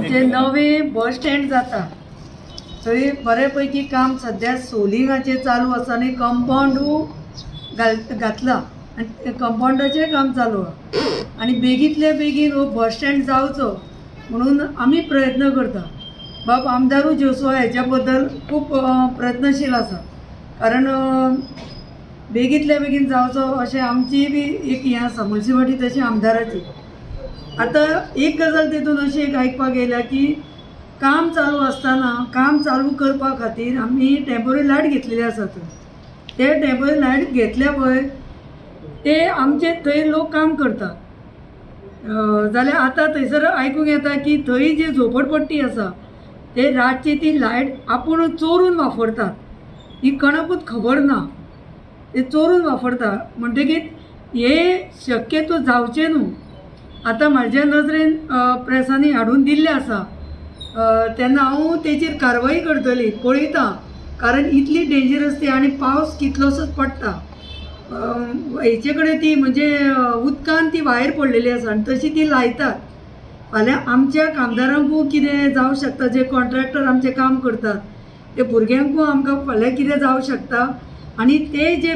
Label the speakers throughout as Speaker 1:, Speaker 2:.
Speaker 1: आमचे नवे bus stand जाता थंय बऱ्यापैकी काम सध्या सोलिंगाचे चालू आसा आनी कंपाऊंडू घातला आनी कंपाऊंडाचें काम चालू आहा आनी बेगींतल्या बेगीन हो बस स्टँड जावचो म्हणून आमी प्रयत्न करता। बाब आमदारू जोसवा हेच्या बद्दल खूब प्रयत्नशील आसा कारण बेगींतल्या बेगीन जावचो अशें आमची बी एक हें आसा म्युनिसिपालिटी तशी आमदाराची। आतां एक गजाल तितून अशी एक आयकपाक येयल्या की काम चालू आसतना काम चालू करपा खातीर आमी टेम्पररी लायट घेतलेली आसा ते टेम्पररी लायट घेतल्या पळय ते आमचे थंय लोक काम करतात जाल्यार आतां थंयसर आयकूंक येता की थंय जी झोपडपट्टी आसा ते रातची ती लायट आपूण चोरून वापरतात ही कोणाकूच खबर ना ते चोरून वापरता म्हणटकीर हे शक्यतो जावचें न्हू। आतां म्हाज्या नजरेन प्रेसांनी हाडून दिल्लें आसा तेन्ना हांव तेचेर कारवाई करतली पळयता कारण इतली डेंजरस ती आनी पावस कितलोसोच पडटा हेचे कडेन ती म्हणजे उदकान ती वायर पडलेली आसा आनी तशी ती लायतात। फाल्यां आमच्या कामदारांकूय कितें जावं शकता जे कॉन्ट्रॅक्टर आमचें काम करतात ते भुरग्यांकूय आमकां फाल्यां कितें जावं शकता आनी ते जे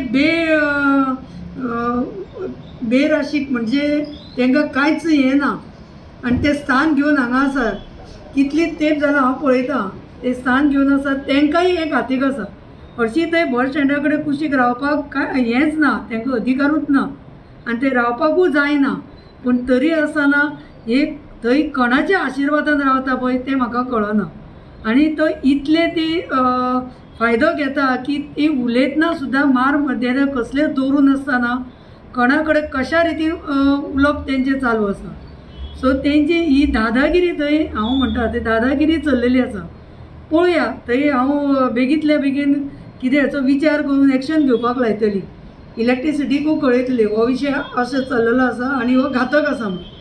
Speaker 1: बेराशीक म्हणजे तांकां कांयच हें ना आनी ते स्थान घेवन हांगा आसात कितली तेंप जालां हांव पळयतां ते स्थान घेवन आसात तांकांय हें घातीक आसा। हरशीं थंय बस स्टँडा कडेन कुशीक रावपाक हेंच ना तांकां अधिकारूच ना आनी ते रावपाकूय जायना पूण तरी आसतना एक थंय कोणाच्या आशिर्वादान रावता पळय तें म्हाका कळना आनी तो इतले ती फायदो घेता की ती उलयतना सुद्दां मार मध्यान कसलेच दवरून नासतना कोणा कडेन कशा रितीन उलोवप तेंचें चालू आसा। सो तेंची ही दादागिरी थंय हांव म्हणटा ती दादागिरी चल्लेली आसा। पळोवया थंय हांव बेगींतल्या बेगीन कितें हाचो विचार करून एक्शन घेवपाक लायतली। इलेक्ट्रिसिटीकूय कळयतली हो विशय असो चल्लेलो आसा आनी हो घातक आसा म्हणून।